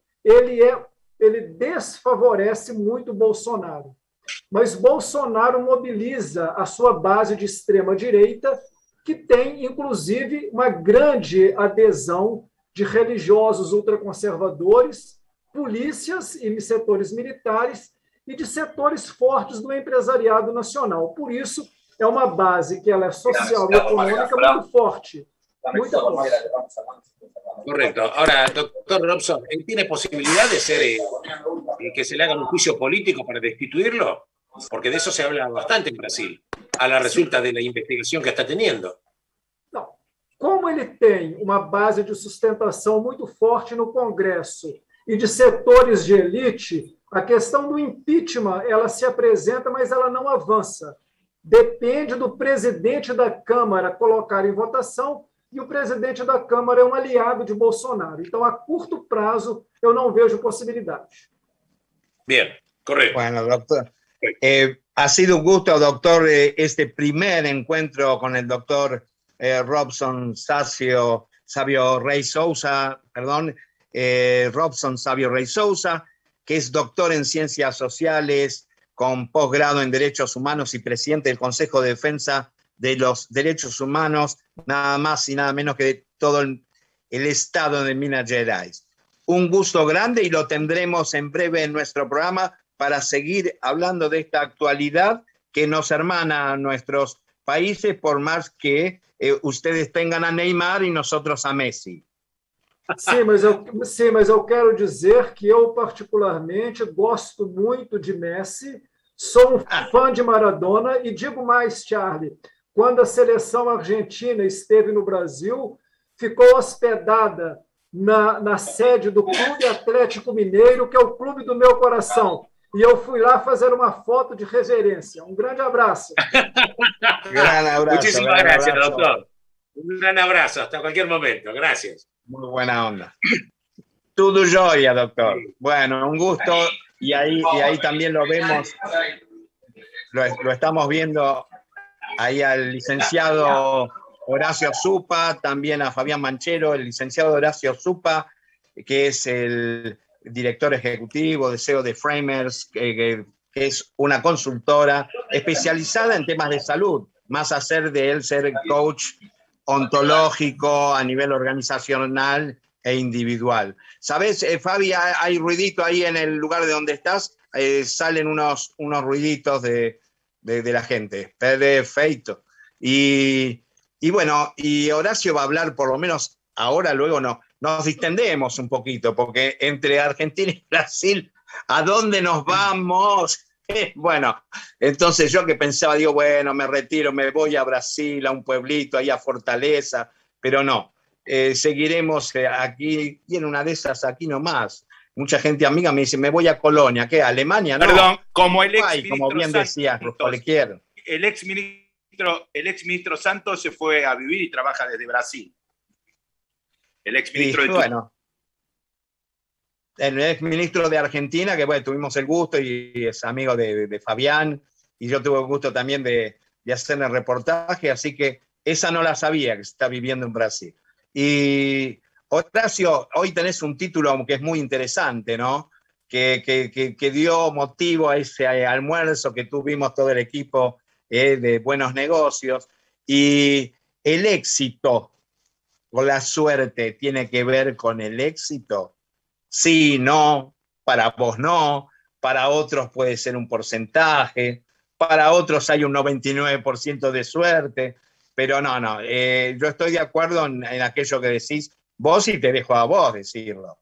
ele desfavorece muito Bolsonaro. Mas Bolsonaro mobiliza a sua base de extrema-direita, que tem, inclusive, uma grande adesão de religiosos ultraconservadores, polícias e setores militares e de setores fortes do empresariado nacional. Por isso, é uma base que ela é social e econômica muito forte. Muito forte. Correcto. Ahora, doctor Robson, ¿tiene posibilidad de ser que se le haga un juicio político para destituirlo? Porque de eso se habla bastante en Brasil, a la resulta de la investigación que está teniendo. Não. Como ele tem uma base de sustentação muito forte no Congresso e de setores de elite, a questão do impeachment ela se apresenta, mas ela não avança. Depende do presidente da Câmara colocar em votação, e o presidente da Câmara é um aliado de Bolsonaro. Então, a curto prazo, eu não vejo possibilidade. Bien, correcto. Bueno, doctor, ha sido un gusto, doctor, este primer encuentro con el doctor Robson Savio Rey Sousa, Robson Savio Rey Sousa, que es doctor en Ciencias Sociales, con posgrado en Derechos Humanos y presidente del Consejo de Defensa de los Derechos Humanos, nada más y nada menos que de todo el estado de Minas Gerais. Un gusto grande y lo tendremos en breve en nuestro programa para seguir hablando de esta actualidad que nos hermana a nuestros países, por más que ustedes tengan a Neymar y nosotros a Messi. Sim, mas eu quero dizer que eu, particularmente, gosto muito de Messi, sou um fã de Maradona e digo mais, Charlie, quando a seleção argentina esteve no Brasil, ficou hospedada na sede do Clube Atlético Mineiro, que é o clube do meu coração. E eu fui lá fazer uma foto de reverência. Um grande abraço. Gran abrazo. Muchísimas gracias, doctor. Un gran abrazo, hasta cualquier momento. Gracias. Muy buena onda. Todo joya, doctor. Bueno, un gusto. Y ahí también lo vemos, lo estamos viendo ahí al licenciado Horacio Zupa, también a Fabián Manchero, el licenciado Horacio Zupa, que es el director ejecutivo de CEO de Framers, que es una consultora especializada en temas de salud, más hacer de él ser coach ontológico a nivel organizacional e individual. ¿Sabes, Fabi? Hay ruidito ahí en el lugar de donde estás, salen unos ruiditos de la gente. Perfecto. Y bueno, y Horacio va a hablar, por lo menos ahora, luego nos distendemos un poquito, porque entre Argentina y Brasil, ¿a dónde nos vamos? Bueno, entonces yo que pensaba, digo, bueno, me retiro, me voy a Brasil, a un pueblito, ahí a Fortaleza, pero no. Seguiremos aquí, y en una de esas aquí nomás. Mucha gente amiga me dice, me voy a Colonia, ¿qué? ¿A Alemania? No. Perdón, como el ex como bien decías, cualquier. El ex ministro Santos se fue a vivir y trabaja desde Brasil. El ex ministro bueno, el ex ministro de Argentina, que bueno, tuvimos el gusto y es amigo de Fabián, y yo tuve el gusto también de hacer el reportaje, así que esa no la sabía, que está viviendo en Brasil. Y Horacio, hoy tenés un título que es muy interesante, ¿no? Que dio motivo a ese almuerzo que tuvimos todo el equipo de Buenos Negocios. Y el éxito con la suerte tiene que ver con el éxito? Sí, no, para vos no, para otros puede ser un porcentaje, para otros hay un 99% de suerte, pero no, yo estoy de acuerdo en aquello que decís vos y te dejo a vos decirlo.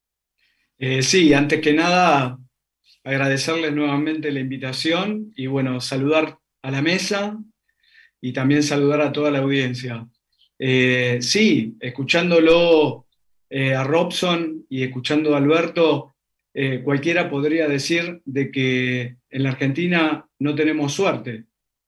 Sí, antes que nada, agradecerles nuevamente la invitación y bueno, saludar a la mesa y también saludar a toda la audiencia. Sí, escuchándolo a Robson y escuchando a Alberto, cualquiera podría decir de que en la Argentina no tenemos suerte.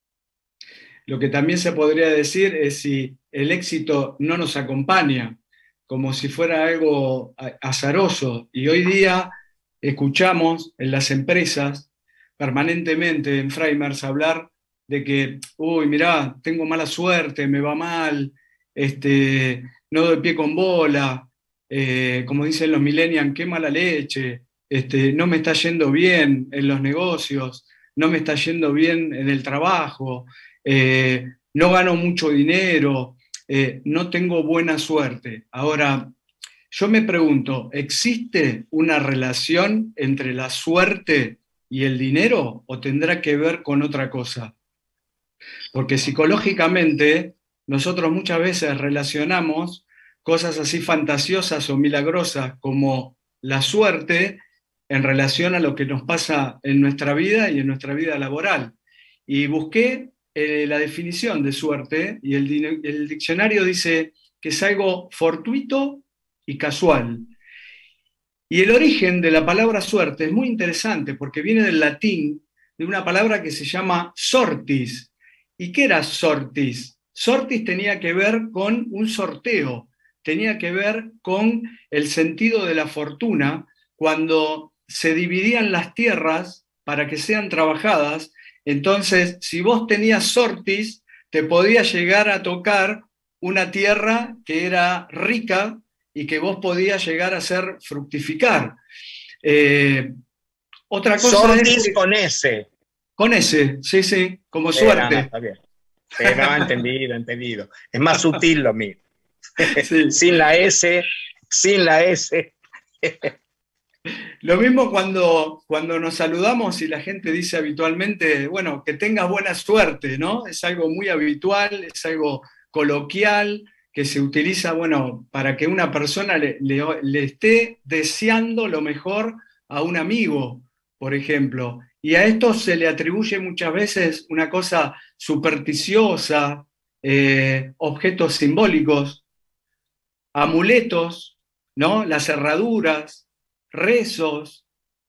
Lo que también se podría decir es si el éxito no nos acompaña, como si fuera algo azaroso. Y hoy día escuchamos en las empresas permanentemente en Framers hablar de que, uy, mirá, tengo mala suerte, me va mal, no doy pie con bola, como dicen los millennials, qué mala leche, no me está yendo bien en los negocios, no me está yendo bien en el trabajo, no gano mucho dinero, no tengo buena suerte. Ahora, yo me pregunto, ¿existe una relación entre la suerte y el dinero o tendrá que ver con otra cosa? Porque psicológicamente nosotros muchas veces relacionamos cosas así fantasiosas o milagrosas como la suerte en relación a lo que nos pasa en nuestra vida y en nuestra vida laboral. Y busqué la definición de suerte y el diccionario dice que es algo fortuito y casual. Y el origen de la palabra suerte es muy interesante porque viene del latín, de una palabra que se llama sortis. ¿Y qué era sortis? Sortis tenía que ver con un sorteo, tenía que ver con el sentido de la fortuna cuando se dividían las tierras para que sean trabajadas. Entonces, si vos tenías sortis, te podía llegar a tocar una tierra que era rica y que vos podías llegar a hacer fructificar. Otra cosa Sortis es... con S. Con S, sí, como suerte. No, está bien. No, entendido. Es más sutil lo mío. Sí. Sin la S. Lo mismo cuando nos saludamos y la gente dice habitualmente, bueno, que tengas buena suerte, ¿no? Es algo muy habitual, es algo coloquial, que se utiliza, bueno, para que una persona le esté deseando lo mejor a un amigo, por ejemplo. Y a esto se le atribuye muchas veces una cosa supersticiosa, objetos simbólicos, amuletos, ¿no? Las cerraduras, rezos,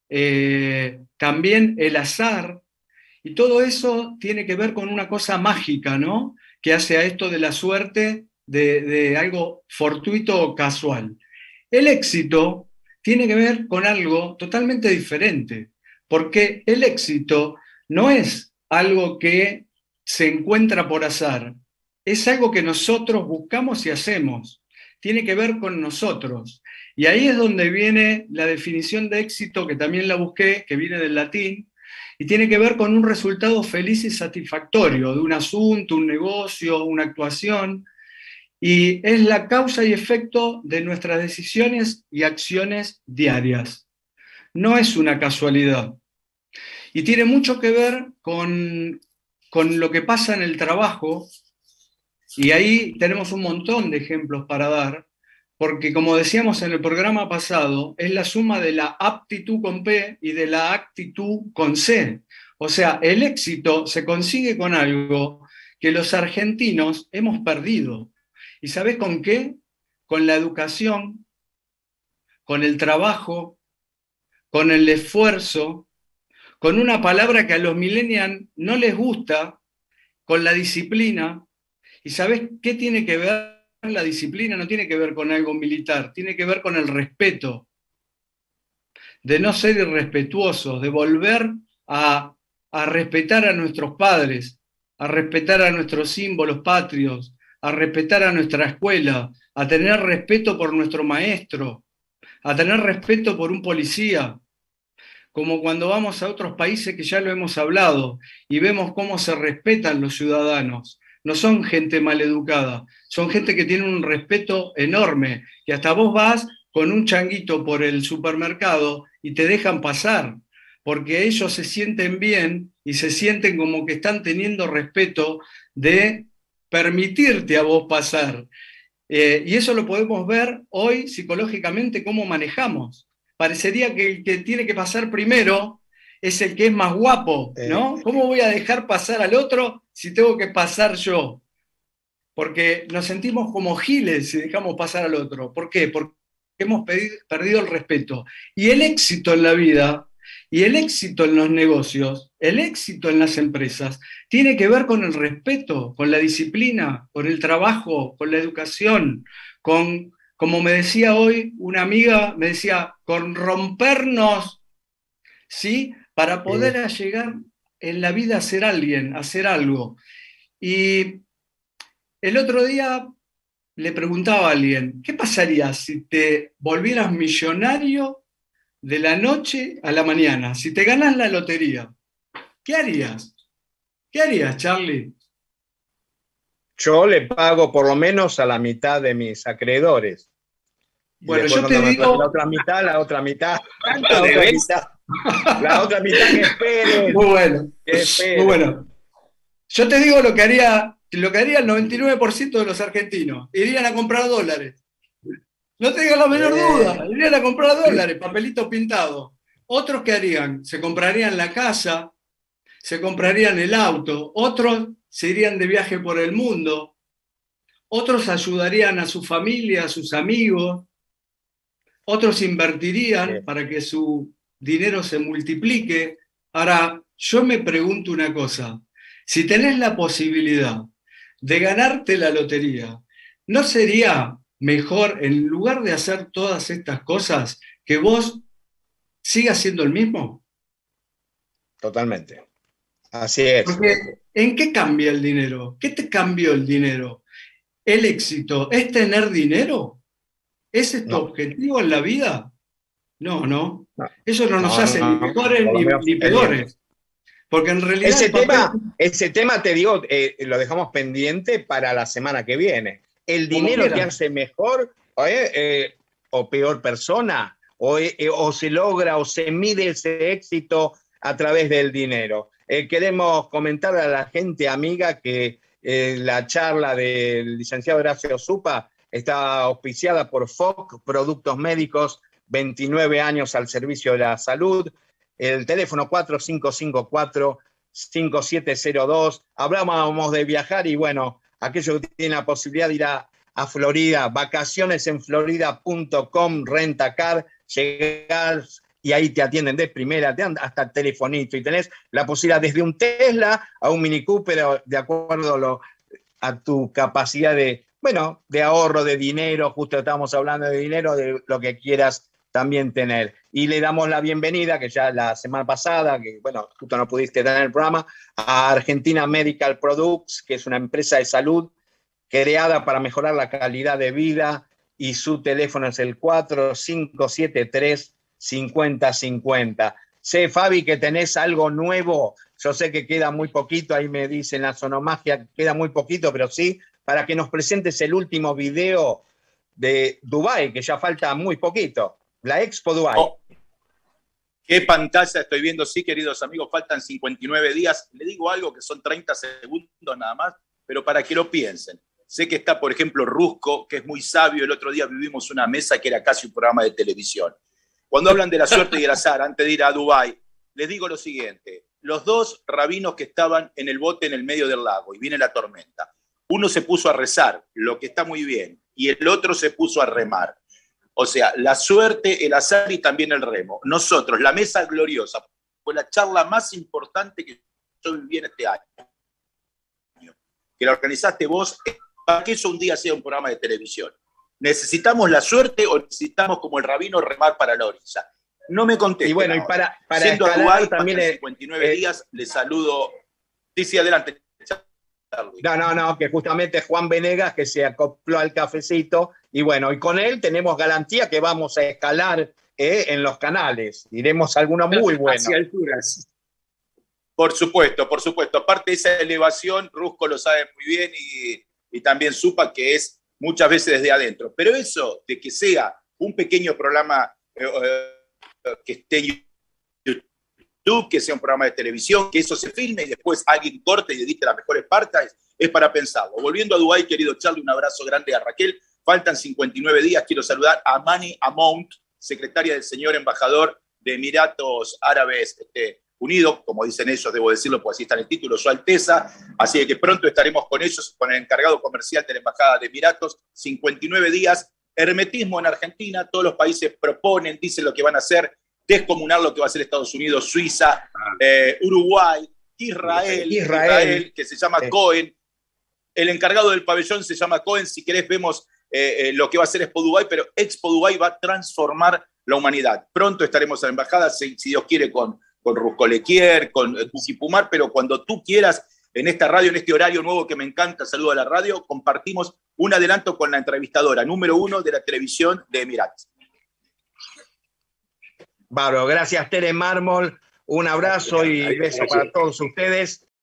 también el azar, y todo eso tiene que ver con una cosa mágica, ¿no? Que hace a esto de la suerte de algo fortuito o casual. El éxito tiene que ver con algo totalmente diferente, porque el éxito no es algo que se encuentra por azar, es algo que nosotros buscamos y hacemos, tiene que ver con nosotros. Y ahí es donde viene la definición de éxito, que también la busqué, que viene del latín, y tiene que ver con un resultado feliz y satisfactorio de un asunto, un negocio, una actuación, y es la causa y efecto de nuestras decisiones y acciones diarias. No es una casualidad. Y tiene mucho que ver con lo que pasa en el trabajo, y ahí tenemos un montón de ejemplos para dar, porque como decíamos en el programa pasado, es la suma de la aptitud con P y de la actitud con C. O sea, el éxito se consigue con algo que los argentinos hemos perdido. ¿Y sabés con qué? Con la educación, con el trabajo, con el esfuerzo, con una palabra que a los millennials no les gusta, con la disciplina. ¿Y sabés qué tiene que ver? La disciplina no tiene que ver con algo militar, tiene que ver con el respeto, de no ser irrespetuosos, de volver a respetar a nuestros padres, a respetar a nuestros símbolos patrios, a respetar a nuestra escuela, a tener respeto por nuestro maestro, a tener respeto por un policía, como cuando vamos a otros países que ya lo hemos hablado y vemos cómo se respetan los ciudadanos. no son gente maleducada, son gente que tiene un respeto enorme, que hasta vos vas con un changuito por el supermercado y te dejan pasar, porque ellos se sienten bien y se sienten como que están teniendo respeto de permitirte a vos pasar. Y eso lo podemos ver hoy psicológicamente, cómo manejamos. Parecería que el que tiene que pasar primero es el que es más guapo, ¿no? ¿Cómo voy a dejar pasar al otro si tengo que pasar yo? Porque nos sentimos como giles si dejamos pasar al otro. ¿Por qué? Porque hemos perdido el respeto. Y el éxito en la vida, y el éxito en los negocios, el éxito en las empresas, tiene que ver con el respeto, con la disciplina, con el trabajo, con la educación, con, como me decía hoy una amiga, me decía, con rompernos, ¿sí? Para poder llegar en la vida a ser alguien, a hacer algo. Y el otro día le preguntaba a alguien, ¿qué pasaría si te volvieras millonario de la noche a la mañana? Si te ganas la lotería, ¿qué harías? ¿Qué harías, Charlie? Yo le pago por lo menos a la mitad de mis acreedores. Bueno, yo te digo... La otra mitad, la otra mitad. La otra mitad que esperen. Muy bueno. Muy bueno. Yo te digo lo que haría el 99% de los argentinos. Irían a comprar dólares. No tengas la menor duda. Irían a comprar dólares, papelitos pintados. Otros, ¿qué harían? Se comprarían la casa, se comprarían el auto. Otros se irían de viaje por el mundo. Otros ayudarían a su familia, a sus amigos. Otros invertirían para que su dinero se multiplique. Ahora, yo me pregunto una cosa. Si tenés la posibilidad de ganarte la lotería, ¿no sería mejor, en lugar de hacer todas estas cosas, que vos sigas siendo el mismo? Totalmente. Así es. Porque, ¿en qué cambia el dinero? ¿Qué te cambió el dinero? ¿El éxito es tener dinero? ¿Ese es tu objetivo en la vida? No. Eso no nos hace ni mejores ni peores. Porque en realidad... Ese tema te digo, lo dejamos pendiente para la semana que viene. ¿El dinero te hace mejor o peor persona? ¿O se logra o se mide ese éxito a través del dinero? Queremos comentar a la gente amiga que la charla del licenciado Horacio Zupa está auspiciada por FOC, Productos Médicos, 29 años al servicio de la salud. El teléfono 4554-5702. Hablábamos de viajar y bueno, aquellos que tienen la posibilidad de ir a Florida, vacacionesenflorida.com, rentacar, llegar y ahí te atienden de primera, te dan hasta telefonito y tenés la posibilidad desde un Tesla a un Mini Cooper, de acuerdo a tu capacidad de ahorro, de dinero, justo estábamos hablando de dinero, de lo que quieras también tener. Y le damos la bienvenida, que ya la semana pasada, que justo no pudiste tener el programa, a Argentina Medical Products, que es una empresa de salud creada para mejorar la calidad de vida, y su teléfono es el 4573-5050. Sé, Fabi, que tenés algo nuevo. Yo sé que queda muy poquito, ahí me dicen la Sonomagia, queda muy poquito, pero sí, para que nos presentes el último video de Dubái, que ya falta muy poquito. La Expo Dubái. Oh, qué pantalla estoy viendo, sí, queridos amigos, faltan 59 días. Le digo algo que son 30 segundos nada más, pero para que lo piensen. Sé que está, por ejemplo, Rusco, que es muy sabio. El otro día vivimos una mesa que era casi un programa de televisión. Cuando hablan de la suerte y el azar, antes de ir a Dubái, les digo lo siguiente. Los dos rabinos que estaban en el bote en el medio del lago y viene la tormenta. Uno se puso a rezar, lo que está muy bien, y el otro se puso a remar. O sea, la suerte, el azar y también el remo. Nosotros, la Mesa Gloriosa, fue la charla más importante que yo viví en este año. Que la organizaste vos, para que eso un día sea un programa de televisión. ¿Necesitamos la suerte o necesitamos, como el rabino, remar para la orilla? No me contesten. Y bueno, y para siendo Dubái, también 59 días, les saludo. Sí, adelante. No, que justamente Juan Venegas, que se acopló al cafecito, y bueno, y con él tenemos garantía que vamos a escalar en los canales. Iremos a algunos muy buenos. Hacia alturas. Por supuesto, por supuesto. Aparte de esa elevación, Rusco lo sabe muy bien y también supa que es muchas veces desde adentro. Pero eso de que sea un pequeño programa que esté en YouTube, que sea un programa de televisión, que eso se filme y después alguien corte y edite las mejores partes, es para pensarlo. Volviendo a Dubái, querido Charlie, un abrazo grande a Raquel. Faltan 59 días. Quiero saludar a Mani Amount, secretaria del señor embajador de Emiratos Árabes Unidos, como dicen ellos, debo decirlo, porque así está en el título, Su Alteza. Así que pronto estaremos con ellos, con el encargado comercial de la Embajada de Emiratos. 59 días. Hermetismo en Argentina. Todos los países proponen, dicen lo que van a hacer. Descomunal lo que va a hacer Estados Unidos, Suiza, Uruguay, Israel, que se llama Cohen. El encargado del pabellón se llama Cohen. Si querés, vemos lo que va a hacer Expo Dubái, pero Expo Dubái va a transformar la humanidad. Pronto estaremos en la embajada, si Dios quiere, con Rusco Lequier, con Tusi Pumar, pero cuando tú quieras, en esta radio, en este horario nuevo que me encanta, saludo a la radio, compartimos un adelanto con la entrevistadora número 1 de la televisión de Emiratos. Bárbaro, gracias Tere Mármol, un abrazo y beso para todos ustedes.